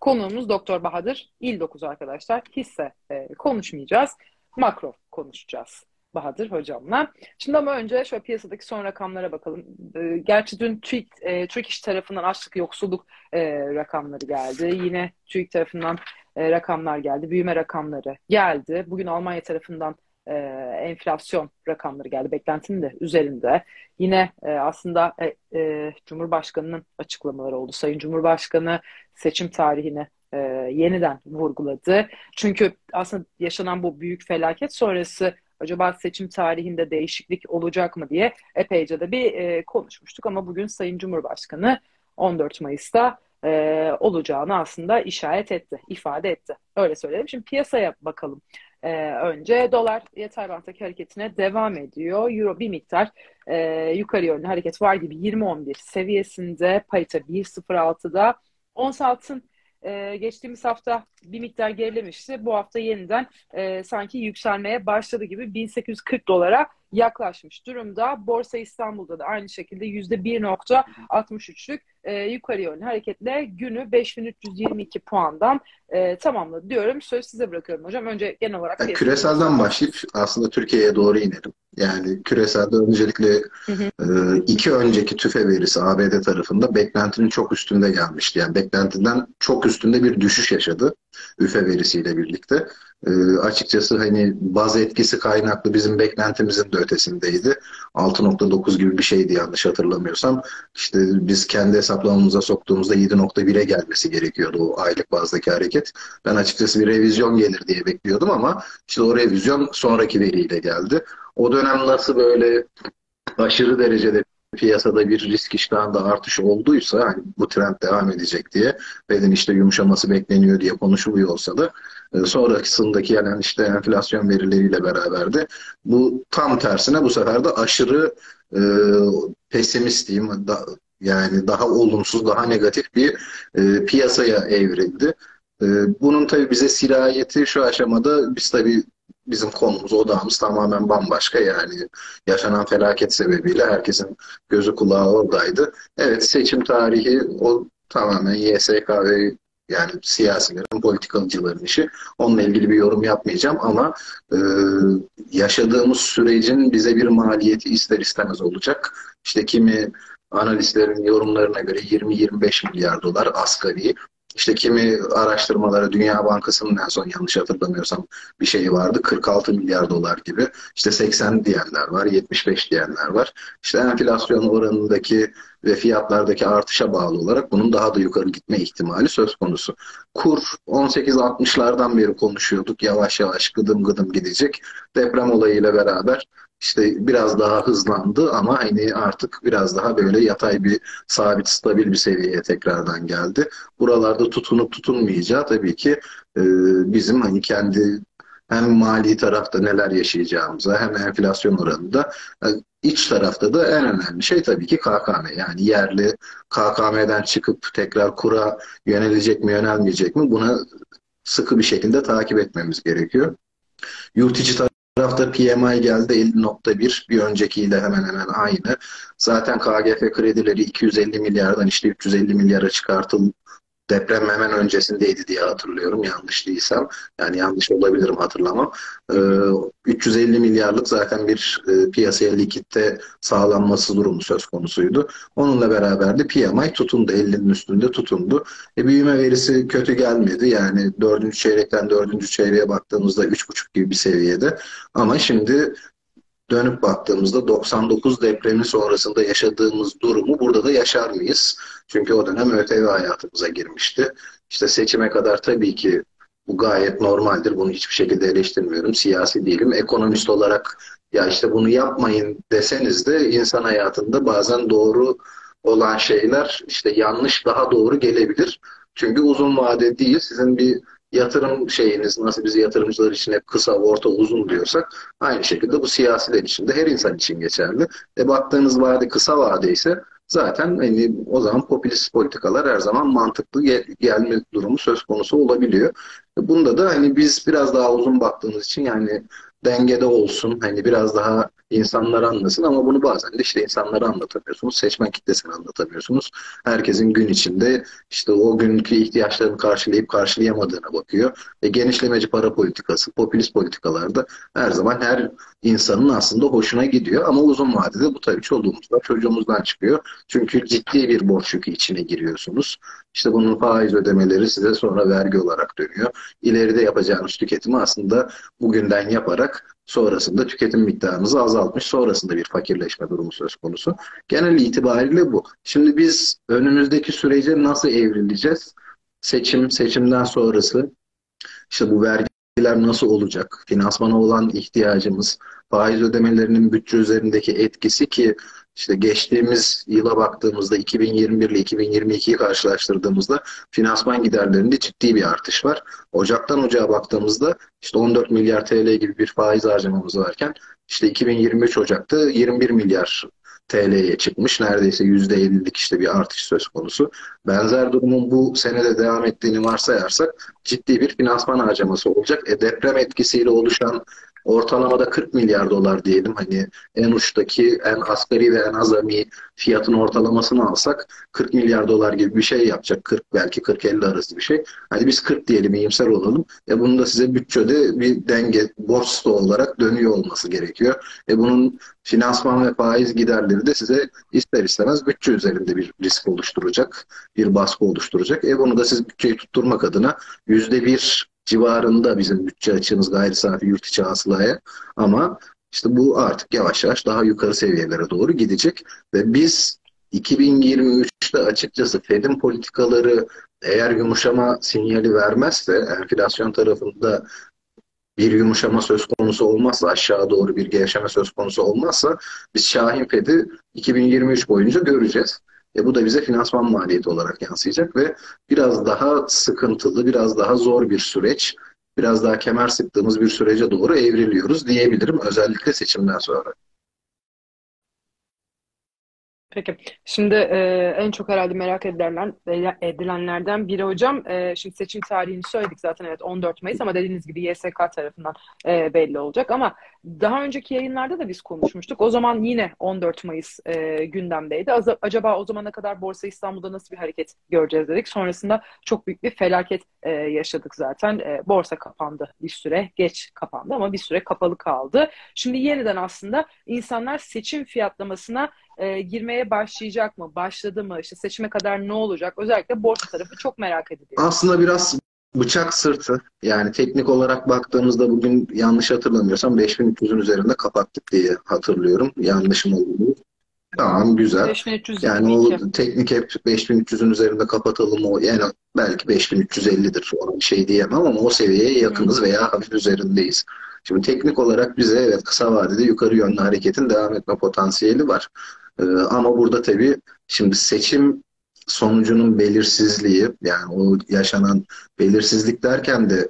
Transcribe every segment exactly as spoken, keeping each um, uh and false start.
Konuğumuz Doktor Bahadır İldokuz arkadaşlar. Hisse e, konuşmayacağız. Makro konuşacağız Bahadır hocamla. Şimdi ama önce şöyle piyasadaki son rakamlara bakalım. E, gerçi dün TÜİK, e, Türk İş tarafından açlık yoksulluk e, rakamları geldi. Yine TÜİK tarafından e, rakamlar geldi. Büyüme rakamları geldi. Bugün Almanya tarafından e, enflasyon rakamları geldi. Beklentinin de üzerinde. Yine e, aslında e, e, Cumhurbaşkanı'nın açıklamaları oldu. Sayın Cumhurbaşkanı seçim tarihini e, yeniden vurguladı. Çünkü aslında yaşanan bu büyük felaket sonrası acaba seçim tarihinde değişiklik olacak mı diye epeyce de bir e, konuşmuştuk. Ama bugün Sayın Cumhurbaşkanı on dört Mayıs'ta e, olacağını aslında işaret etti, ifade etti. Öyle söyleyelim. Şimdi piyasaya bakalım. Ee, önce dolar yatay banttaki hareketine devam ediyor. Euro bir miktar e, yukarı yönlü hareket var gibi yirmi on bir seviyesinde, parite bir nokta sıfır altıda. Ons altın e, geçtiğimiz hafta bir miktar gerilemişti. Bu hafta yeniden e, sanki yükselmeye başladı gibi bin sekiz yüz kırk dolara yaklaşmış durumda. Borsa İstanbul'da da aynı şekilde yüzde bir nokta altmış üçlük e, yukarı yönlü hareketle günü beş bin üç yüz yirmi iki puandan e, tamamladı diyorum. Söz size bırakıyorum hocam. Önce genel olarak Yani küreselden başlayıp aslında Türkiye'ye doğru inelim. Yani küreselde öncelikle hı hı. e, iki önceki tüfe verisi A B D tarafında beklentinin çok üstünde gelmişti. Yani beklentiden çok üstünde bir düşüş yaşadı üfe verisiyle birlikte. E, açıkçası hani baz etkisi kaynaklı bizim beklentimizin de ötesindeydi. altı nokta dokuz gibi bir şeydi yanlış hatırlamıyorsam. İşte biz kendi hesaplamamıza soktuğumuzda yedi nokta bire gelmesi gerekiyordu o aylık bazdaki hareket. Ben açıkçası bir revizyon gelir diye bekliyordum ama işte o revizyon sonraki veriyle geldi. O dönem nasıl böyle aşırı derecede piyasada bir risk iştahında artış olduysa hani bu trend devam edecek diye beden işte yumuşaması bekleniyor diye konuşuluyor olsa da e, sonrasındaki gelen işte enflasyon verileriyle beraber de bu tam tersine bu sefer de aşırı e, pesimist diyeyim da, yani daha olumsuz daha negatif bir e, piyasaya evrildi. E, bunun tabii bize sirayeti şu aşamada biz tabii bizim konumuz, odağımız tamamen bambaşka yani yaşanan felaket sebebiyle herkesin gözü kulağı oradaydı. Evet seçim tarihi o tamamen Y S K ve yani siyasilerin, politikacıların işi. Onunla ilgili bir yorum yapmayacağım ama e, yaşadığımız sürecin bize bir maliyeti ister istemez olacak. İşte kimi analistlerin yorumlarına göre yirmi yirmi beş milyar dolar asgari. İşte kimi araştırmalara Dünya Bankası'nın en son yanlış hatırlamıyorsam bir şey vardı. kırk altı milyar dolar gibi. İşte seksen diyenler var, yetmiş beş diyenler var. İşte enflasyon oranındaki ve fiyatlardaki artışa bağlı olarak bunun daha da yukarı gitme ihtimali söz konusu. Kur on sekiz altmışlardan beri konuşuyorduk. Yavaş yavaş gıdım gıdım gidecek. Deprem olayıyla beraber işte biraz daha hızlandı ama hani artık biraz daha böyle yatay bir sabit stabil bir seviyeye tekrardan geldi. Buralarda tutunup tutunmayacağı tabii ki e, bizim hani kendi hem mali tarafta neler yaşayacağımıza hem enflasyon oranında e, iç tarafta da en önemli şey tabii ki K K M. Yani yerli K K M'den çıkıp tekrar kura yönelecek mi yönelmeyecek mi buna sıkı bir şekilde takip etmemiz gerekiyor. Yurt içi tarafta P M I geldi elli nokta bir, bir öncekiyle hemen hemen aynı. Zaten K G F kredileri iki yüz elli milyardan işte üç yüz elli milyara çıkartıldı. Deprem hemen öncesindeydi diye hatırlıyorum yanlış değilsem. Yani yanlış olabilirim hatırlamam. Ee, üç yüz elli milyarlık zaten bir e, piyasaya likitte sağlanması durumu söz konusuydu. Onunla beraber de P M I tutundu. ellinin üstünde tutundu. E, büyüme verisi kötü gelmedi. Yani dördüncü çeyrekten dördüncü çeyreğe baktığımızda üç buçuk gibi bir seviyede. Ama şimdi dönüp baktığımızda doksan dokuz depremi sonrasında yaşadığımız durumu burada da yaşar mıyız? Çünkü o dönem ÖTV hayatımıza girmişti. İşte seçime kadar tabii ki bu gayet normaldir. Bunu hiçbir şekilde eleştirmiyorum. Siyasi değilim. Ekonomist olarak ya işte bunu yapmayın deseniz de insan hayatında bazen doğru olan şeyler işte yanlış daha doğru gelebilir. Çünkü uzun vade değil. Sizin bir yatırım şeyiniz nasıl biz yatırımcılar için hep kısa, orta, uzun diyorsak aynı şekilde bu siyasiler için de her insan için geçerli. E baktığınız vade kısa vade ise zaten hani o zaman popülist politikalar her zaman mantıklı gel gelme durumu söz konusu olabiliyor. E bunda da hani biz biraz daha uzun baktığımız için yani dengede olsun. Hani biraz daha insanlar anlasın ama bunu bazen de işte insanlara anlatamıyorsunuz. Seçmen kitlesine anlatamıyorsunuz. Herkesin gün içinde işte o günkü ihtiyaçlarını karşılayıp karşılayamadığına bakıyor. E, genişlemeci para politikası, popülist politikalarda her zaman her insanın aslında hoşuna gidiyor. Ama uzun vadede bu tabii çoluğumuzdan, çocuğumuzdan çıkıyor. Çünkü ciddi bir borç yükü içine giriyorsunuz. İşte bunun faiz ödemeleri size sonra vergi olarak dönüyor. İleride yapacağınız tüketimi aslında bugünden yaparak sonrasında tüketim miktarınızı azaltmış, sonrasında bir fakirleşme durumu söz konusu. Genel itibariyle bu. Şimdi biz önümüzdeki sürece nasıl evrileceğiz? Seçim, seçimden sonrası işte bu vergiler nasıl olacak? Finansmana olan ihtiyacımız, faiz ödemelerinin bütçe üzerindeki etkisi ki işte geçtiğimiz yıla baktığımızda iki bin yirmi bir ile iki bin yirmi ikiyi karşılaştırdığımızda finansman giderlerinde ciddi bir artış var. Ocaktan ocağa baktığımızda işte on dört milyar T L gibi bir faiz harcamamız varken işte iki bin yirmi üç Ocak'ta yirmi bir milyar T L'ye çıkmış. Neredeyse yüzde ellilik işte bir artış söz konusu. Benzer durumun bu senede devam ettiğini varsayarsak ciddi bir finansman harcaması olacak. E, deprem etkisiyle oluşan ortalamada kırk milyar dolar diyelim. Hani en uçtaki en asgari ve en azami fiyatın ortalamasını alsak kırk milyar dolar gibi bir şey yapacak. kırk belki kırk elli arası bir şey. Hani biz kırk diyelim, iyimser olalım. E bunun da size bütçede bir denge, borç stoğu olarak dönüyor olması gerekiyor. E bunun finansman ve faiz giderleri de size ister istemez bütçe üzerinde bir risk oluşturacak, bir baskı oluşturacak. E bunu da siz bütçeyi tutturmak adına yüzde bir civarında bizim bütçe açığımız gayri safi yurt içi hasılaya, ama işte bu artık yavaş yavaş daha yukarı seviyelere doğru gidecek ve biz iki bin yirmi üçte açıkçası Fed'in politikaları eğer yumuşama sinyali vermezse, enflasyon tarafında bir yumuşama söz konusu olmazsa, aşağı doğru bir gevşeme söz konusu olmazsa biz Şahin Fed'i iki bin yirmi üç boyunca göreceğiz. E bu da bize finansman maliyeti olarak yansıyacak ve biraz daha sıkıntılı, biraz daha zor bir süreç, biraz daha kemer sıktığımız bir sürece doğru evriliyoruz diyebilirim, özellikle seçimden sonra. Peki. Şimdi e, en çok herhalde merak edilenler, edilenlerden biri hocam. E, şimdi seçim tarihini söyledik zaten, evet, on dört Mayıs, ama dediğiniz gibi Y S K tarafından e, belli olacak. Ama daha önceki yayınlarda da biz konuşmuştuk. O zaman yine on dört Mayıs e, gündemdeydi. Az- acaba o zamana kadar Borsa İstanbul'da nasıl bir hareket göreceğiz dedik. Sonrasında çok büyük bir felaket e, yaşadık zaten. E, borsa kapandı bir süre. Geç kapandı ama bir süre kapalı kaldı. Şimdi yeniden aslında insanlar seçim fiyatlamasına e, girmeye başlayacak mı? Başladı mı? İşte seçime kadar ne olacak? Özellikle borsa tarafı çok merak ediliyor. Aslında biraz bıçak sırtı, yani teknik olarak baktığımızda bugün yanlış hatırlamıyorsam beş bin üç yüzün üzerinde kapattık diye hatırlıyorum. Yanlışım oldu. Tamam, güzel. Yani beş bin üç yüz yirmi iki. o teknik hep beş bin üç yüzün üzerinde kapatalım, o yani belki beş bin üç yüz ellidir, ona bir şey diyemem ama o seviyeye Hı hı. yakınız veya hafif üzerindeyiz. Şimdi teknik olarak bize evet kısa vadede yukarı yönlü hareketin devam etme potansiyeli var. Ee, ama burada tabii şimdi seçim sonucunun belirsizliği, yani o yaşanan belirsizlik derken de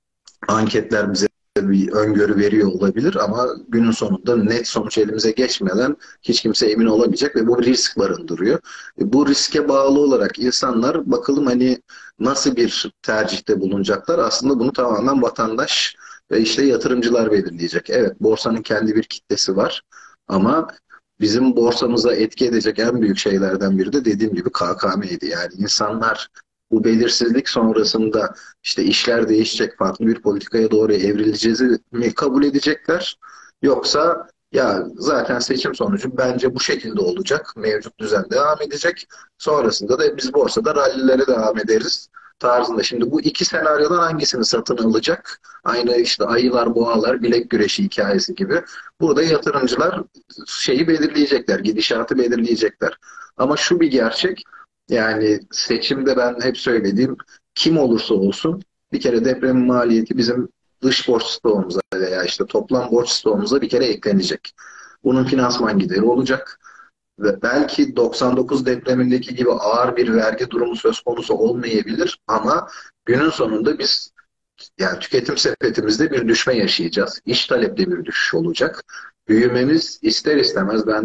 anketler bize bir öngörü veriyor olabilir ama günün sonunda net sonuç elimize geçmeden hiç kimse emin olamayacak ve bu bir risk barındırıyor. E, Bu riske bağlı olarak insanlar bakalım hani nasıl bir tercihte bulunacaklar. Aslında bunu tamamen vatandaş ve işte yatırımcılar belirleyecek. Evet, borsanın kendi bir kitlesi var ama bizim borsamıza etki edecek en büyük şeylerden biri de dediğim gibi K K M'ydi. Yani insanlar bu belirsizlik sonrasında işte işler değişecek, farklı bir politikaya doğru evrileceğizi mi kabul edecekler? Yoksa ya zaten seçim sonucu bence bu şekilde olacak, mevcut düzen devam edecek, sonrasında da biz borsada rallilere devam ederiz tarzında. Şimdi bu iki senaryodan hangisini satın alacak? Aynı işte ayılar, boğalar, bilek güreşi hikayesi gibi. Burada yatırımcılar şeyi belirleyecekler, gidişatı belirleyecekler. Ama şu bir gerçek, yani seçimde ben hep söylediğim, kim olursa olsun bir kere depremin maliyeti bizim dış borç stoğumuza veya işte toplam borç stoğumuza bir kere eklenecek. Bunun finansman gideri olacak ve belki doksan dokuz depremindeki gibi ağır bir vergi durumu söz konusu olmayabilir ama günün sonunda biz yani tüketim sepetimizde bir düşme yaşayacağız. İş talepte bir düşüş olacak. Büyümemiz ister istemez, ben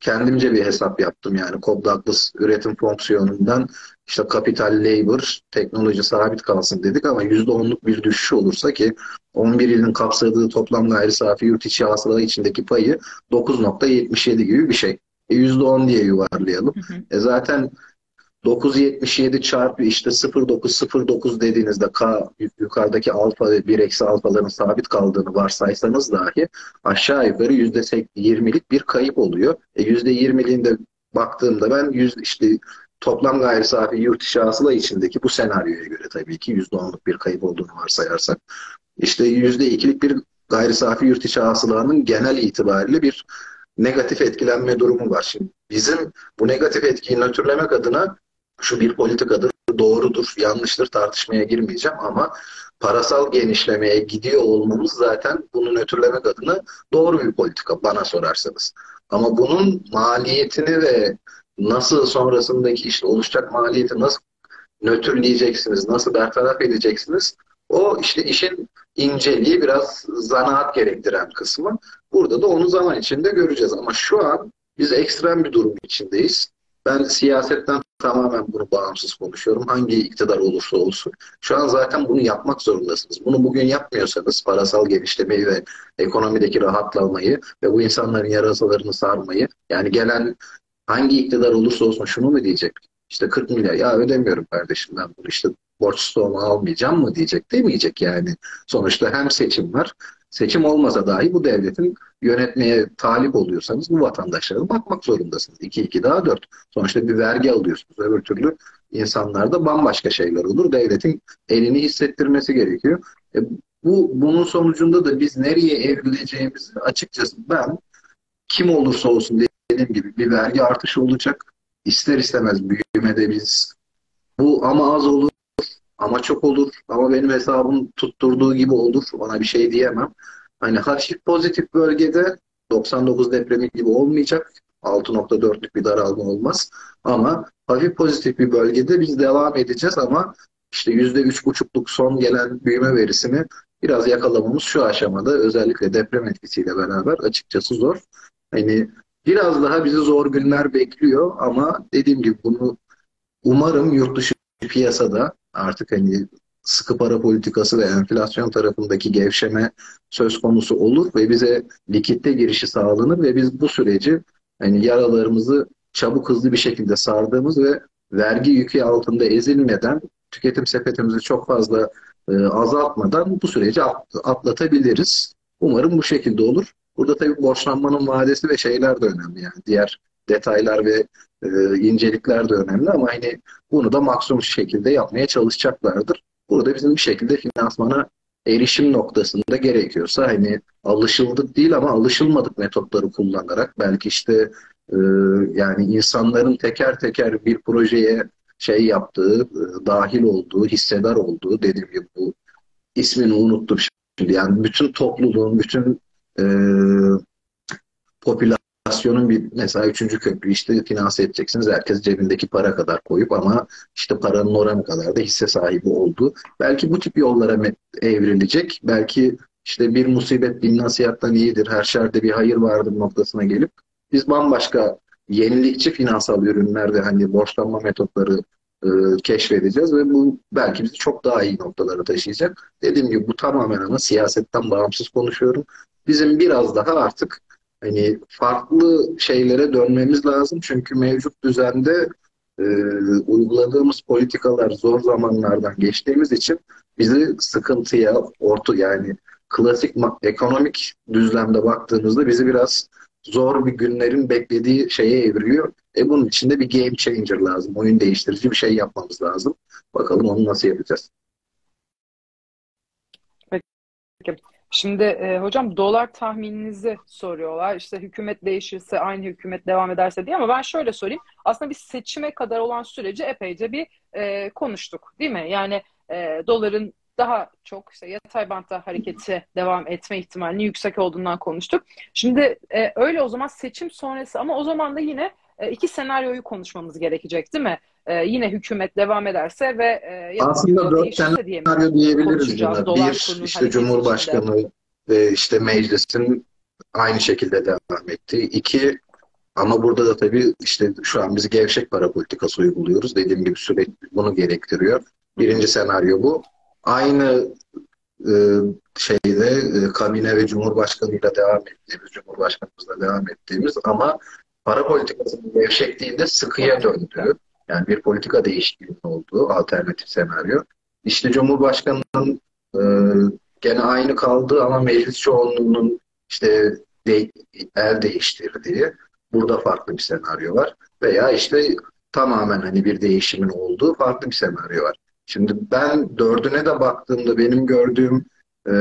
kendimce bir hesap yaptım yani. Cobb-Douglas üretim fonksiyonundan işte kapital, labor, teknoloji sabit kalsın dedik ama yüzde onluk bir düşüş olursa ki on bir ilin kapsadığı toplam gayri safi yurt içi hasıla içindeki payı dokuz nokta yetmiş yedi gibi bir şey. E yüzde on diye yuvarlayalım. Hı hı. E zaten dokuz virgül yetmiş yedi çarpı işte sıfır virgül dokuz sıfır dokuz dediğinizde K yukarıdaki alfa ve bir eksi alfaların sabit kaldığını varsaysanız dahi aşağı yukarı yüzde yirmilik bir kayıp oluyor. E yüzde yirmiliğinde baktığımda ben yüz, işte toplam gayri safi yurt içi hasıla içindeki bu senaryoya göre tabii ki yüzde onluk bir kayıp olduğunu varsayarsak işte yüzde ikilik bir gayri safi yurt içi hasılanın genel itibariyle bir negatif etkilenme durumu var. Şimdi bizim bu negatif etkiyi nötrlemek adına şu bir politikadır, doğrudur, yanlıştır tartışmaya girmeyeceğim ama parasal genişlemeye gidiyor olmamız zaten bunu nötrlemek adına doğru bir politika bana sorarsanız. Ama bunun maliyetini ve nasıl sonrasındaki işte oluşacak maliyeti nasıl nötrleyeceksiniz, nasıl bertaraf edeceksiniz? O işte işin inceliği biraz zanaat gerektiren kısmı. Burada da onu zaman içinde göreceğiz. Ama şu an biz ekstrem bir durum içindeyiz. Ben siyasetten tamamen bunu bağımsız konuşuyorum. Hangi iktidar olursa olsun. Şu an zaten bunu yapmak zorundasınız. Bunu bugün yapmıyorsanız parasal genişlemeyi ve ekonomideki rahatlamayı ve bu insanların yarasalarını sarmayı yani gelen hangi iktidar olursa olsun şunu mu diyecek? İşte kırk milyar ya ödemiyorum kardeşim ben bunu işte borç stoğumu almayacağım mı diyecek demeyecek yani. Sonuçta hem seçim var. Seçim olmasa dahi bu devletin yönetmeye talip oluyorsanız bu vatandaşlara bakmak zorundasınız. iki iki daha dört. Sonuçta bir vergi alıyorsunuz. Öbür türlü insanlarda bambaşka şeyler olur. Devletin elini hissettirmesi gerekiyor. E, bu bunun sonucunda da biz nereye evrileceğimizi açıkçası ben kim olursa olsun dediğim gibi bir vergi artışı olacak. İster istemez büyümede biz bu ama az olur ama çok olur ama benim hesabım tutturduğu gibi olur. Ona bir şey diyemem. Hani hafif pozitif bölgede doksan dokuz depremi gibi olmayacak. altı nokta dörtlük bir daralma olmaz. Ama hafif pozitif bir bölgede biz devam edeceğiz ama işte yüzde üç buçukluk son gelen büyüme verisini biraz yakalamamız şu aşamada özellikle deprem etkisiyle beraber açıkçası zor. Hani biraz daha bizi zor günler bekliyor ama dediğim gibi bunu umarım yurt dışı piyasada artık hani sıkı para politikası ve enflasyon tarafındaki gevşeme söz konusu olur ve bize likitte girişi sağlanır ve biz bu süreci hani yaralarımızı çabuk hızlı bir şekilde sardığımız ve vergi yükü altında ezilmeden tüketim sepetimizi çok fazla e, azaltmadan bu süreci atlatabiliriz. Umarım bu şekilde olur. Burada tabii borçlanmanın vadesi ve şeyler de önemli yani diğer detaylar ve e, incelikler de önemli ama hani bunu da maksimum şekilde yapmaya çalışacaklardır. Burada bizim bir şekilde finansmana erişim noktasında gerekiyorsa hani alışıldık değil ama alışılmadık metotları kullanarak belki işte e, yani insanların teker teker bir projeye şey yaptığı, e, dahil olduğu, hissedar olduğu dediğim gibi bu ismini unuttum şimdi. Yani bütün topluluğun, bütün e, popülasyonun bir mesela üçüncü köprü işte finanse edeceksiniz. Herkes cebindeki para kadar koyup ama işte paranın oranı kadar da hisse sahibi oldu. Belki bu tip yollara evrilecek. Belki işte bir musibet bin nasihattan iyidir. Her şerde bir hayır vardır noktasına gelip biz bambaşka yenilikçi finansal ürünler ve hani borçlanma metotları e, keşfedeceğiz ve bu belki bizi çok daha iyi noktalara taşıyacak. Dediğim gibi bu tamamen ama siyasetten bağımsız konuşuyorum. Bizim biraz daha artık hani farklı şeylere dönmemiz lazım. Çünkü mevcut düzende e, uyguladığımız politikalar zor zamanlardan geçtiğimiz için bizi sıkıntıya, orta yani klasik ekonomik düzlemde baktığımızda bizi biraz zor bir günlerin beklediği şeye evriliyor. E bunun için de bir game changer lazım. Oyun değiştirici bir şey yapmamız lazım. Bakalım onu nasıl yapacağız. Peki. Şimdi e, hocam dolar tahmininizi soruyorlar. İşte hükümet değişirse aynı hükümet devam ederse diye ama ben şöyle sorayım. Aslında biz seçime kadar olan süreci epeyce bir e, konuştuk, değil mi? Yani e, doların daha çok işte yatay bantta hareketi devam etme ihtimalinin yüksek olduğundan konuştuk. Şimdi e, öyle o zaman seçim sonrası ama o zaman da yine e, iki senaryoyu konuşmamız gerekecek, değil mi? E, yine hükümet devam ederse ve e, ya da Aslında hükümet dört değişirse diye mi senaryo diyebiliriz konuşacağız buna. dolar Bir, kurunun işte hareketi içinde? Cumhurbaşkanı ve işte meclisin aynı şekilde devam ettiği. İki, Ama burada da tabii işte şu an biz gevşek para politikası uyguluyoruz. Dediğim gibi süreç bunu gerektiriyor. Hı hı. Birinci senaryo bu. Aynı e, şeyde e, kabine ve Cumhurbaşkanıyla devam ettiğimiz, Cumhurbaşkanımızla devam ettiğimiz ama para politikasının gevşekliğinde sıkıya Kesinlikle. döndüğü, yani bir politika değişikliğinin olduğu alternatif senaryo. İşte Cumhurbaşkanının e, gene aynı kaldığı ama meclis çoğunluğunun işte de, el değiştirdiği, burada farklı bir senaryo var. Veya işte tamamen hani bir değişimin olduğu farklı bir senaryo var. Şimdi ben dördüne de baktığımda benim gördüğüm e,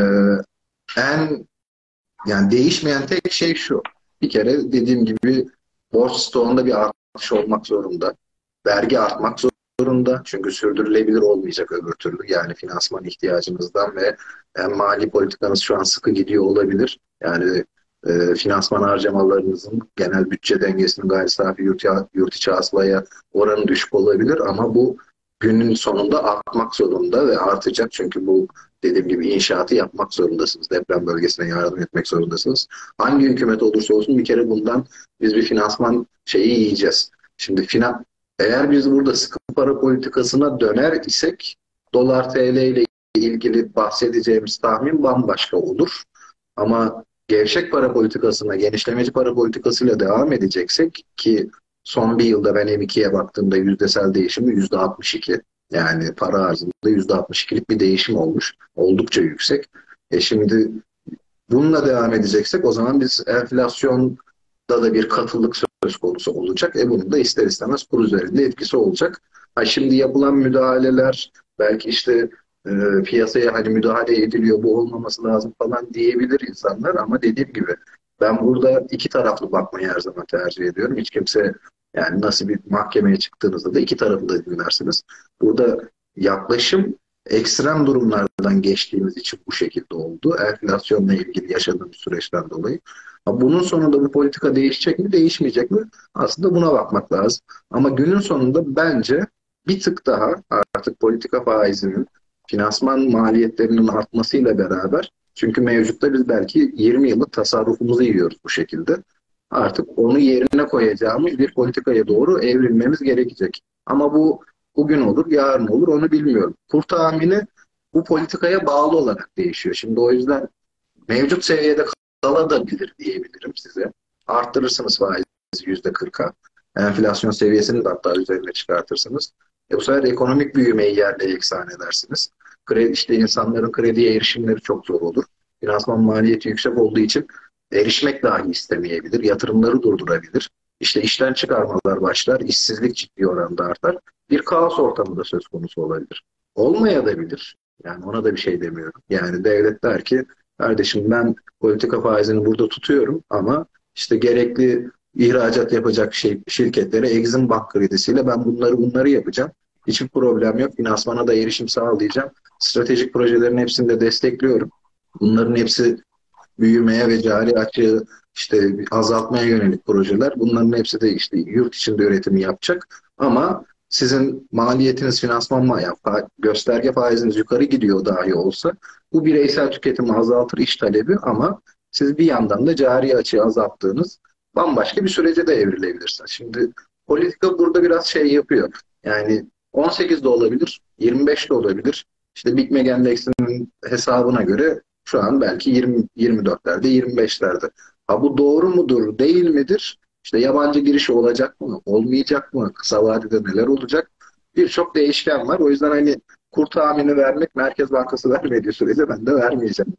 en yani değişmeyen tek şey şu. Bir kere dediğim gibi borç stoğunda bir artış olmak zorunda. Vergi artmak zorunda. Çünkü sürdürülebilir olmayacak öbür türlü. Yani finansman ihtiyacınızdan ve yani mali politikanız şu an sıkı gidiyor olabilir. Yani e, finansman harcamalarınızın genel bütçe dengesinin gayri safi yurt, yurt içi hasılaya oranı düşük olabilir ama bu günün sonunda artmak zorunda ve artacak çünkü bu dediğim gibi inşaatı yapmak zorundasınız. Deprem bölgesine yardım etmek zorundasınız. Hangi hükümet olursa olsun bir kere bundan biz bir finansman şeyi yiyeceğiz. Şimdi finan eğer biz burada sıkı para politikasına döner isek dolar T L ile ilgili bahsedeceğimiz tahmin bambaşka olur. Ama gevşek para politikasına, genişlemeci para politikasıyla devam edeceksek ki son bir yılda ben M ikiye baktığımda yüzdesel değişimi yüzde altmış iki. Yani para arzında yüzde altmış ikilik bir değişim olmuş. Oldukça yüksek. E şimdi bununla devam edeceksek o zaman biz enflasyonda da bir katılık söz konusu olacak. E bunun da ister istemez kur üzerinde etkisi olacak. Ha şimdi yapılan müdahaleler belki işte e, piyasaya hani müdahale ediliyor bu olmaması lazım falan diyebilir insanlar ama dediğim gibi ben burada iki taraflı bakmayı her zaman tercih ediyorum. Hiç kimse yani nasıl bir mahkemeye çıktığınızda da iki tarafı da dinlersiniz. Burada yaklaşım ekstrem durumlardan geçtiğimiz için bu şekilde oldu. Enflasyonla ilgili yaşadığımız süreçten dolayı. Ha, bunun sonunda bu politika değişecek mi, değişmeyecek mi? Aslında buna bakmak lazım. Ama günün sonunda bence bir tık daha artık politika faizinin finansman maliyetlerinin artmasıyla beraber çünkü mevcutta biz belki yirmi yıllık tasarrufumuzu yiyoruz bu şekilde. Artık onu yerine koyacağımız bir politikaya doğru evrilmemiz gerekecek. Ama bu bugün olur, yarın olur onu bilmiyorum. Kur tahmini bu politikaya bağlı olarak değişiyor. Şimdi o yüzden mevcut seviyede kalabilir diyebilirim size. Arttırırsınız faizi yüzde kırka. Enflasyon seviyesini de hatta üzerine çıkartırsınız. E bu sefer ekonomik büyümeyi yerle yeksan edersiniz. Kredi, işte insanların krediye erişimleri çok zor olur. Finansman maliyeti yüksek olduğu için erişmek dahi istemeyebilir. Yatırımları durdurabilir. İşte işten çıkarmalar başlar. İşsizlik ciddi oranda artar. Bir kaos ortamı da söz konusu olabilir. Olmayabilir. Yani ona da bir şey demiyorum. Yani devlet der ki kardeşim ben politika faizini burada tutuyorum ama işte gerekli ihracat yapacak şey, şirketlere Exim Bank kredisiyle ben bunları bunları yapacağım. Hiçbir problem yok. Finansmana da erişim sağlayacağım. Stratejik projelerin hepsini de destekliyorum. Bunların hepsi büyümeye ve cari açığı işte azaltmaya yönelik projeler. Bunların hepsi de işte yurt içinde üretimi yapacak. Ama sizin maliyetiniz finansman ma- ya, fa- gösterge faiziniz yukarı gidiyor dahi olsa bu bireysel tüketimi azaltır iş talebi ama siz bir yandan da cari açığı azalttığınız bambaşka bir sürece de evrilebilirsiniz. Şimdi politika burada biraz şey yapıyor. Yani on sekiz de olabilir, yirmi beş de olabilir. İşte Big Mac Endeks'in hesabına göre şu an belki yirmi, yirmi dörtlerde, yirmi beşlerde. Ha bu doğru mudur, değil midir? İşte yabancı girişi olacak mı, olmayacak mı? Kısa vadede neler olacak? Birçok değişken var. O yüzden hani kur tahmini vermek Merkez Bankası vermediği sürece ben de vermeyeceğim.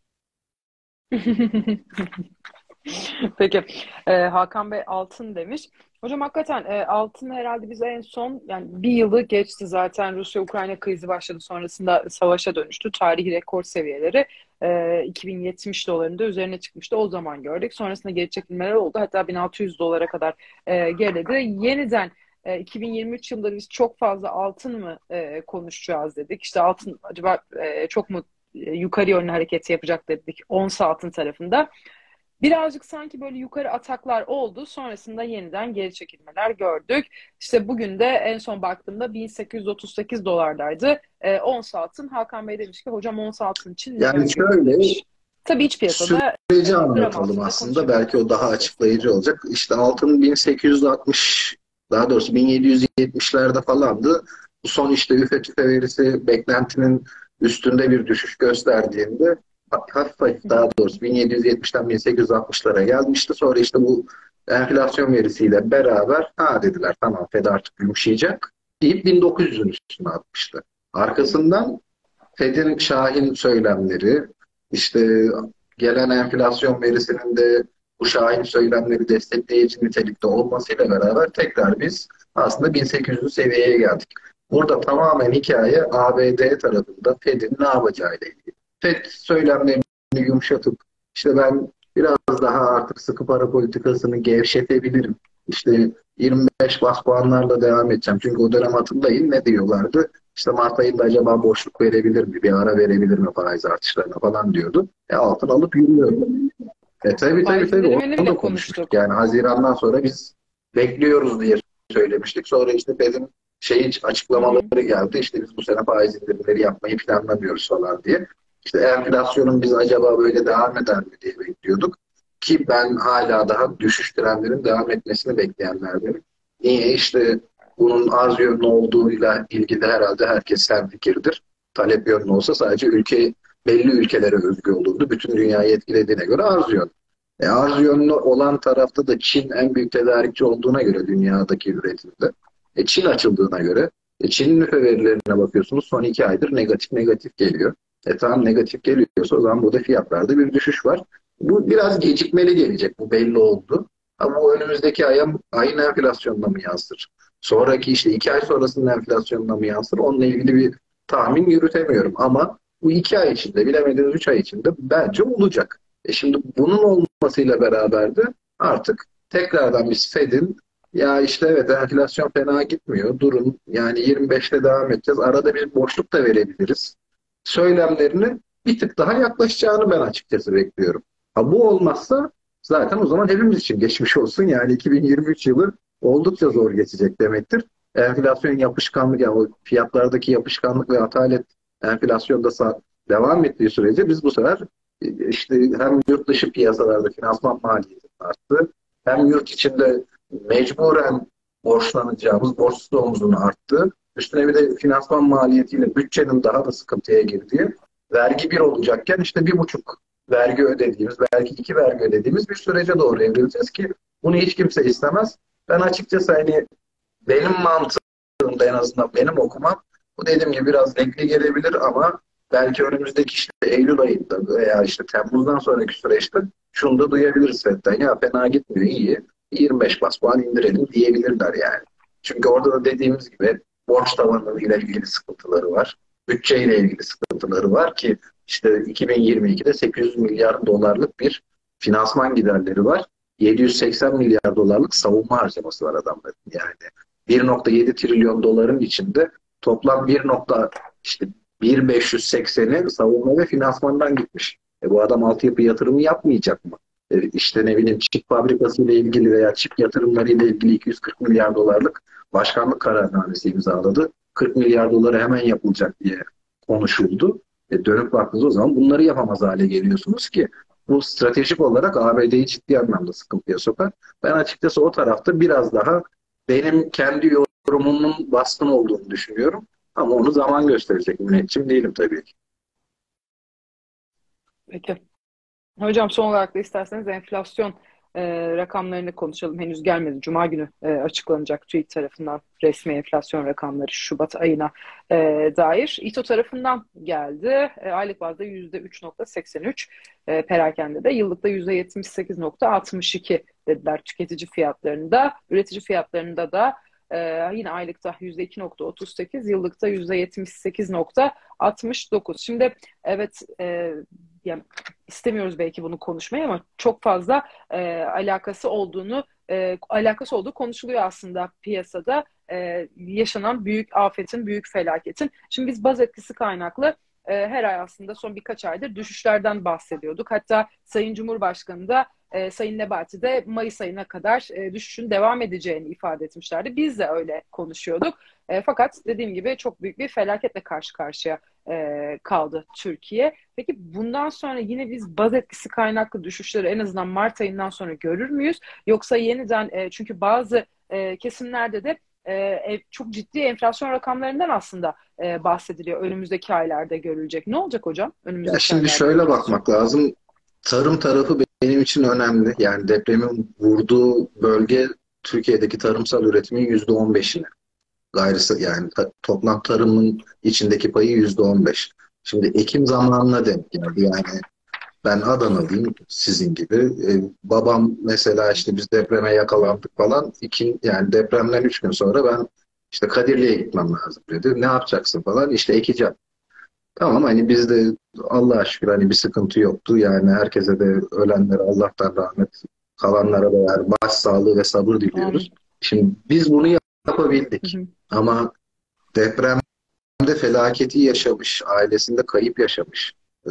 Peki. Ee, Hakan Bey altın demiş. Hocam hakikaten e, altın herhalde biz en son yani bir yılı geçti zaten Rusya-Ukrayna krizi başladı sonrasında savaşa dönüştü. Tarihi rekor seviyeleri e, iki bin yetmiş dolarında üzerine çıkmıştı. O zaman gördük. Sonrasında geri çekilmeler oldu. Hatta bin altı yüz dolara kadar e, geriledi. Yeniden e, iki bin yirmi üç yılında biz çok fazla altın mı e, konuşacağız dedik. İşte altın acaba e, çok mu e, yukarı yönlü hareket yapacak dedik. Ons altın tarafında. Birazcık sanki böyle yukarı ataklar oldu. Sonrasında yeniden geri çekilmeler gördük. İşte bugün de en son baktığımda bin sekiz yüz otuz sekiz dolardaydı. E, ons altın. Hakan Bey demiş ki hocam ons altın için ne Yani öngörüyor şöyle demiş. Tabii iç piyasada Süreci e, gram anlatalım altında aslında. Belki o konuşabiliriz daha isterseniz. açıklayıcı olacak. İşte altın bin sekiz yüz altmış, daha doğrusu bin yedi yüz yetmişlerde falandı. Bu son işte üfe tüfe verisi beklentinin üstünde bir düşüş gösterdiğinde hafif hafif, Hı daha hı. doğrusu bin yedi yüz yetmişten bin sekiz yüz altmışlara gelmişti. Sonra işte bu enflasyon verisiyle beraber ha dediler, tamam Fed artık yumuşayacak deyip bin dokuz yüzün üstüne atmıştı. Hı hı. Arkasından Fed'in şahin söylemleri, işte gelen enflasyon verisinin de bu şahin söylemleri destekleyici nitelikte olmasıyla beraber tekrar biz aslında bin sekiz yüz seviyeye geldik. Burada tamamen hikaye A B D tarafında Fed'in ne yapacağıyla ilgili. Fed söylemlerini yumuşatıp işte ben biraz daha artık sıkı para politikasını gevşetebilirim, İşte yirmi beş bas puanlarla devam edeceğim. Çünkü o dönem hatırlayın ne diyorlardı? İşte Mart ayında acaba boşluk verebilir mi? Bir ara verebilir mi faiz artışlarına falan diyordu. E altın alıp yürüyordu. E tabii tabii Faiz tabii indirimini onu bile da konuşmuştuk. konuştuk. Yani Haziran'dan sonra biz bekliyoruz diye söylemiştik. Sonra işte Fed'in şeyi Hı hı. açıklamaları geldi. İşte biz bu sene faiz indirimleri yapmayı planlamıyoruz falan diye. İşte enflasyonun biz acaba böyle devam eder mi diye bekliyorduk. Ki ben hala daha düşüş trendlerinin devam etmesini bekleyenlerdenim. Niye? İşte bunun arz yönlü olduğuyla ilgili herhalde herkes hemfikirdir. Talep yönlü olsa sadece ülke belli ülkelere özgü olurdu. Bütün dünyayı etkilediğine göre arz yönlü. E, arz yönlü olan tarafta da Çin en büyük tedarikçi olduğuna göre dünyadaki üretimde. E, Çin açıldığına göre e, Çin'in nüfe verilerine bakıyorsunuz, son iki aydır negatif negatif geliyor. E tamam, negatif geliyorsa o zaman burada fiyatlarda bir düşüş var. Bu biraz gecikmeli gelecek. Bu belli oldu. Ama bu önümüzdeki ayın, ayın enflasyonuna mı yansır? Sonraki işte iki ay sonrasının enflasyonuna mı yansır? Onunla ilgili bir tahmin yürütemiyorum. Ama bu iki ay içinde, bilemediniz üç ay içinde bence olacak. E şimdi bunun olmasıyla beraber de artık tekrardan biz Fed'in ya işte evet enflasyon fena gitmiyor, durun yani yirmi beşte devam edeceğiz, arada bir boşluk da verebiliriz söylemlerini bir tık daha yaklaşacağını ben açıkçası bekliyorum. Ha, bu olmazsa zaten o zaman hepimiz için geçmiş olsun. Yani iki bin yirmi üç yılı oldukça zor geçecek demektir. Enflasyon yapışkanlık, yani o fiyatlardaki yapışkanlık ve atalet enflasyonda sa- devam ettiği sürece biz bu sefer e, işte hem yurt dışı piyasalarda finansman maliyeti arttı, hem yurt içinde mecburen borçlanacağımız borç stoğumuzun arttı. Üstüne bir de finansman maliyetiyle bütçenin daha da sıkıntıya girdiği, vergi bir olacakken işte bir buçuk vergi ödediğimiz, belki iki vergi ödediğimiz bir sürece doğru evrileceğiz ki bunu hiç kimse istemez. Ben açıkçası hani benim mantığımda, en azından benim okumam, bu dediğim gibi biraz renkli gelebilir ama belki önümüzdeki işte Eylül ayında veya işte Temmuz'dan sonraki süreçte şunu da duyabiliriz Fed'den. Ya fena gitmiyor, iyi. yirmi beş bas puan indirelim diyebilirler yani. Çünkü orada da dediğimiz gibi borç tavanıyla ilgili sıkıntıları var. Bütçeyle ilgili sıkıntıları var ki işte iki bin yirmi ikide sekiz yüz milyar dolarlık bir finansman giderleri var. yedi yüz seksen milyar dolarlık savunma harcaması var adamların. Yani bir nokta yedi trilyon doların içinde toplam bir. işte bir bin beş yüz sekseni savunma ve finansmandan gitmiş. E bu adam altyapı yatırımı yapmayacak mı? E işte ne bileyim, çip fabrikası ile ilgili veya çip yatırımları ile ilgili iki yüz kırk milyar dolarlık başkanlık kararnamesi imzaladı. kırk milyar doları hemen yapılacak diye konuşuldu. E dönüp baktığınız o zaman bunları yapamaz hale geliyorsunuz ki bu stratejik olarak A B D'yi ciddi anlamda sıkıntıya sokar. Ben açıkçası o tarafta biraz daha benim kendi yorumumun baskın olduğunu düşünüyorum. Ama onu zaman gösterecek. Müneccim değilim tabii ki. Peki. Hocam son olarak da isterseniz enflasyon e, rakamlarını konuşalım. Henüz gelmedi. Cuma günü e, açıklanacak TÜİK tarafından resmi enflasyon rakamları Şubat ayına e, dair. İTO tarafından geldi. E, aylık bazda yüzde üç nokta seksen üç, e, perakende de yıllıkta yüzde yetmiş sekiz nokta altmış iki dediler tüketici fiyatlarında. Üretici fiyatlarında da e, yine aylıkta yüzde iki nokta otuz sekiz, yıllıkta yüzde yetmiş sekiz nokta altmış dokuz. Şimdi evet, e, yani istemiyoruz belki bunu konuşmayı ama çok fazla e, alakası olduğunu e, alakası olduğu konuşuluyor aslında piyasada, e, yaşanan büyük afetin, büyük felaketin. Şimdi biz baz etkisi kaynaklı e, her ay aslında son birkaç aydır düşüşlerden bahsediyorduk. Hatta Sayın Cumhurbaşkanı da e, Sayın Nebati de Mayıs ayına kadar e, düşüşün devam edeceğini ifade etmişlerdi. Biz de öyle konuşuyorduk. E, fakat dediğim gibi çok büyük bir felaketle karşı karşıya e, kaldı Türkiye. Peki bundan sonra yine biz baz etkisi kaynaklı düşüşleri en azından Mart ayından sonra görür müyüz? Yoksa yeniden e, çünkü bazı e, kesimlerde de e, çok ciddi enflasyon rakamlarından aslında e, bahsediliyor. Önümüzdeki aylarda görülecek. Ne olacak hocam? Ya Önümüzdeki şimdi aylarda şöyle enflasyon. bakmak lazım. Tarım tarafı benim için önemli. Yani depremin vurduğu bölge Türkiye'deki tarımsal üretimin yüzde on beşini. Gayrısı yani ta- toplam tarımın içindeki payı yüzde on beş. Şimdi Ekim zamanına denk geldi. Yani ben Adanalıyım sizin gibi. Ee, babam mesela işte biz depreme yakalandık falan. İki, yani depremden üç gün sonra ben işte Kadirli'ye gitmem lazım dedi. Ne yapacaksın falan. İşte ekeceğim. Tamam hani bizde Allah'a şükür hani bir sıkıntı yoktu. Yani herkese de ölenlere Allah'tan rahmet, kalanlara da yani başsağlığı ve sabır diliyoruz. Amin. Şimdi biz bunu Hı yapabildik. hı. Ama depremde felaketi yaşamış, ailesinde kayıp yaşamış, e,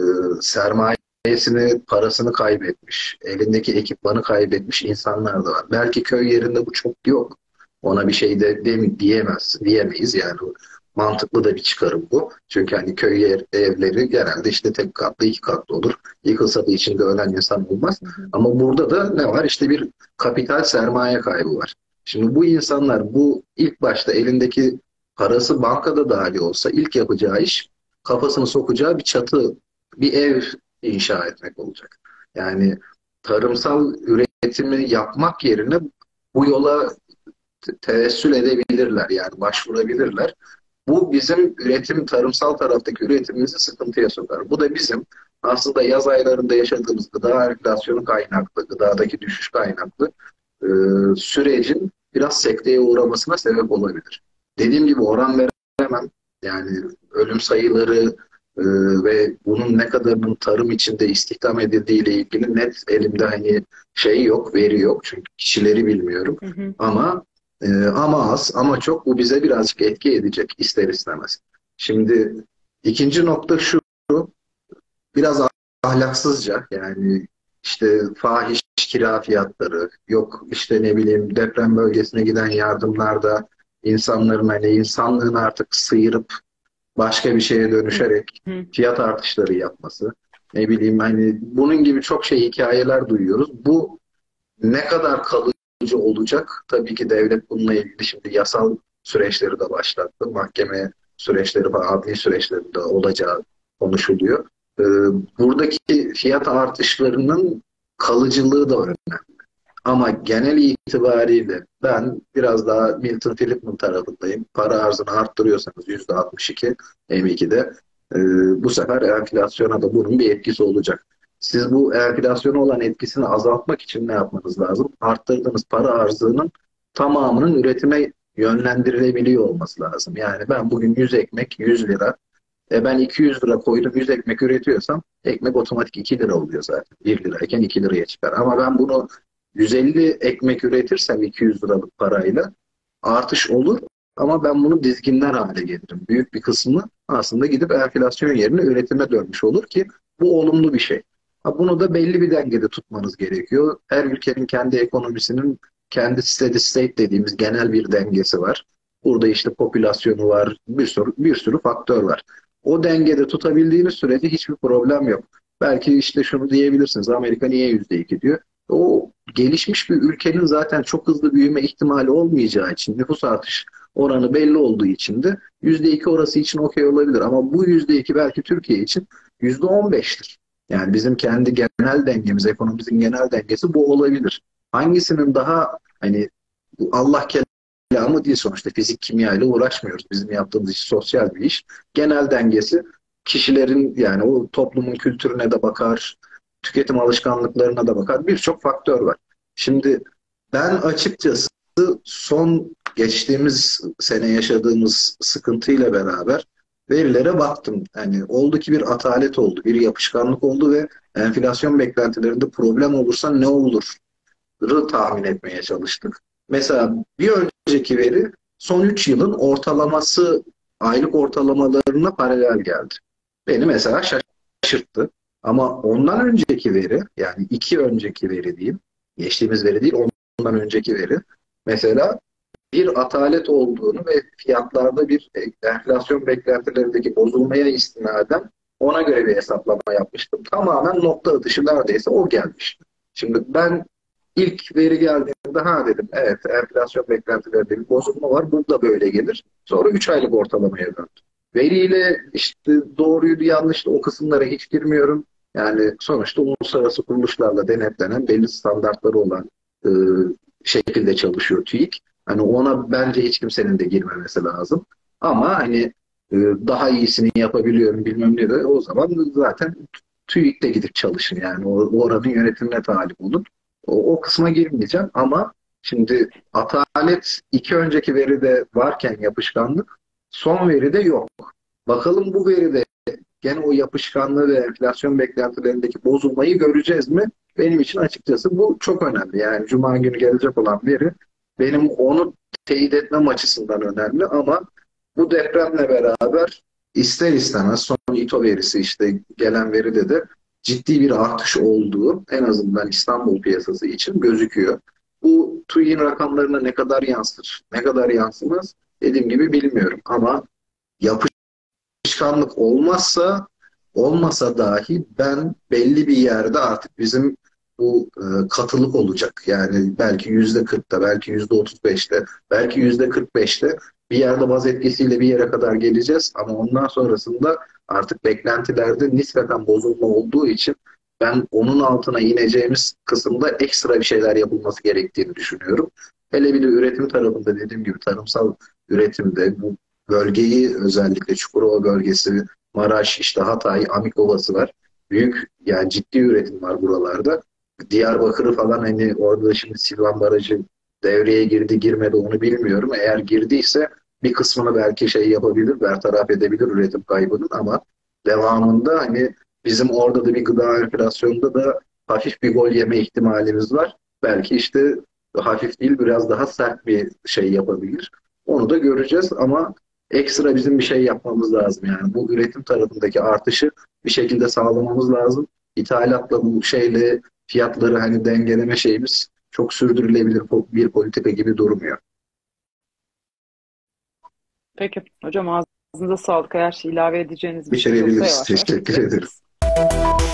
sermayesini, parasını kaybetmiş, elindeki ekipmanı kaybetmiş insanlar da var. Belki köy yerinde bu çok yok. Ona bir şey de demi- diyemez, diyemeyiz yani. Mantıklı da bir çıkarım bu. Çünkü hani köy yer, evleri genelde işte tek katlı, iki katlı olur. Yıkılsa da içinde ölen insan olmaz. Hı hı. Ama burada da ne var? İşte bir kapital sermaye kaybı var. Şimdi bu insanlar bu ilk başta elindeki parası bankada dahi olsa ilk yapacağı iş kafasını sokacağı bir çatı, bir ev inşa etmek olacak. Yani tarımsal üretimi yapmak yerine bu yola te- tevessül edebilirler yani başvurabilirler. Bu bizim üretim, tarımsal taraftaki üretimimizi sıkıntıya sokar. Bu da bizim aslında yaz aylarında yaşadığımız gıda enflasyonu kaynaklı, gıdadaki düşüş kaynaklı e, sürecin biraz sekteye uğramasına sebep olabilir. Dediğim gibi oran veremem. Yani ölüm sayıları e, ve bunun ne kadarının tarım içinde istihdam edildiği ile ilgili net elimde hani şey yok, veri yok. Çünkü kişileri bilmiyorum. Hı hı. Ama e, ama az ama çok bu bize birazcık etki edecek ister istemez. Şimdi ikinci nokta şu, biraz ahlaksızca yani işte fahiş kira fiyatları, yok işte ne bileyim deprem bölgesine giden yardımlarda insanların hani insanlığını artık sıyırıp başka bir şeye Hı dönüşerek hı. fiyat artışları yapması. Ne bileyim hani bunun gibi çok şey hikayeler duyuyoruz. Bu ne kadar kalıcı olacak? Tabii ki devlet bununla ilgili şimdi yasal süreçleri de başlattı. Mahkeme süreçleri ve adli süreçleri de olacağı konuşuluyor. Ee, buradaki fiyat artışlarının kalıcılığı da önemli. Ama genel itibariyle ben biraz daha Milton Friedman tarafındayım. Para arzını arttırıyorsanız yüzde altmış iki M iki'de e, bu sefer enflasyona da bunun bir etkisi olacak. Siz bu enflasyona olan etkisini azaltmak için ne yapmanız lazım? Arttırdığınız para arzının tamamının üretime yönlendirilebiliyor olması lazım. Yani ben bugün yüz ekmek yüz lira, e ben iki yüz lira koydum yüz ekmek üretiyorsam ekmek otomatik iki lira oluyor zaten. bir lirayken iki liraya çıkar. Ama ben bunu yüz elli ekmek üretirsem iki yüz liralık parayla artış olur ama ben bunu dizginler hale getiririm. Büyük bir kısmı aslında gidip enflasyon yerine üretime dönmüş olur ki bu olumlu bir şey. Ha, bunu da belli bir dengede tutmanız gerekiyor. Her ülkenin kendi ekonomisinin kendi steady state dediğimiz genel bir dengesi var. Burada işte popülasyonu var, bir sürü, bir sürü faktör var. O dengede tutabildiğiniz sürece hiçbir problem yok. Belki işte şunu diyebilirsiniz. Amerika niye yüzde iki diyor? O gelişmiş bir ülkenin zaten çok hızlı büyüme ihtimali olmayacağı için nüfus artış oranı belli olduğu için de yüzde iki orası için okey olabilir. Ama bu yüzde iki belki Türkiye için yüzde on beştir. Yani bizim kendi genel dengemiz, ekonomimizin genel dengesi bu olabilir. Hangisinin daha hani bu Allah kelamı değil sonuçta fizik kimya ile uğraşmıyoruz. Bizim yaptığımız iş sosyal bir iş. Genel dengesi kişilerin yani o toplumun kültürüne de bakar, tüketim alışkanlıklarına da bakar. Birçok faktör var. Şimdi ben açıkçası son geçtiğimiz sene yaşadığımız sıkıntıyla beraber verilere baktım. Yani oldu ki bir atalet oldu, bir yapışkanlık oldu ve enflasyon beklentilerinde problem olursa ne olur? Tahmin etmeye çalıştık. Mesela bir önceki veri son üç yılın ortalaması aylık ortalamalarına paralel geldi. beni mesela şaşırttı. Ama ondan önceki veri, yani iki önceki veri diyeyim, geçtiğimiz veri değil, ondan önceki veri mesela bir atalet olduğunu ve fiyatlarda bir enflasyon beklentilerindeki bozulmaya istinaden ona göre bir hesaplama yapmıştım. Tamamen nokta atışı neredeyse o gelmiş. Şimdi ben ilk veri geldiğinde ha dedim, evet, enflasyon beklentilerinde bir bozulma var. Bu da böyle gelir. Sonra üç aylık ortalamaya döndü. Veriyle işte doğruydu yanlıştı o kısımlara hiç girmiyorum. Yani sonuçta uluslararası kuruluşlarla denetlenen belli standartları olan e, şekilde çalışıyor TÜİK. Hani ona bence hiç kimsenin de girmemesi lazım. Ama hani e, daha iyisini yapabiliyorum bilmem ne de o zaman zaten TÜİK'te gidip çalışın yani. O, oranın yönetimine talip olun. O, o kısma girmeyeceğim ama şimdi atalet iki önceki veride varken yapışkanlık son veride yok. Bakalım bu veride gene o yapışkanlığı ve enflasyon beklentilerindeki bozulmayı göreceğiz mi? Benim için açıkçası bu çok önemli. Yani Cuma günü gelecek olan veri benim onu teyit etmem açısından önemli ama bu depremle beraber ister istemez son İTO verisi işte gelen veride de ciddi bir artış olduğu en azından İstanbul piyasası için gözüküyor. Bu TÜİK'in rakamlarına ne kadar yansır, ne kadar yansımaz dediğim gibi bilmiyorum ama yapışkanlık olmazsa olmasa dahi ben belli bir yerde artık bizim bu e, katılık olacak. Yani belki yüzde kırkta, belki yüzde otuz beşte, belki yüzde kırk beşte bir yerde baz etkisiyle bir yere kadar geleceğiz. Ama ondan sonrasında artık beklentilerde nispeten bozulma olduğu için ben onun altına ineceğimiz kısımda ekstra bir şeyler yapılması gerektiğini düşünüyorum. Hele bir de üretim tarafında dediğim gibi tarımsal üretimde bu bölgeyi özellikle Çukurova bölgesi, Maraş, işte Hatay, Amikovası var. Büyük yani ciddi üretim var buralarda. Diyarbakır'ı falan hani orada şimdi Silvan Barajı devreye girdi girmedi onu bilmiyorum. Eğer girdiyse bir kısmını belki şey yapabilir, bertaraf edebilir üretim kaybının ama devamında hani bizim orada da bir gıda enflasyonunda da hafif bir gol yeme ihtimalimiz var. Belki işte hafif değil biraz daha sert bir şey yapabilir. Onu da göreceğiz ama ekstra bizim bir şey yapmamız lazım yani. Bu üretim tarafındaki artışı bir şekilde sağlamamız lazım. İthalatla bu şeyle fiyatları hani dengeleme şeyimiz çok sürdürülebilir bir politika gibi durmuyor. Peki hocam, ağzınıza sağlık. Eğer şey ilave edeceğiniz bir şey yoksa Bitirebiliriz. yavaş yavaş Teşekkür ederim. bitirebiliriz.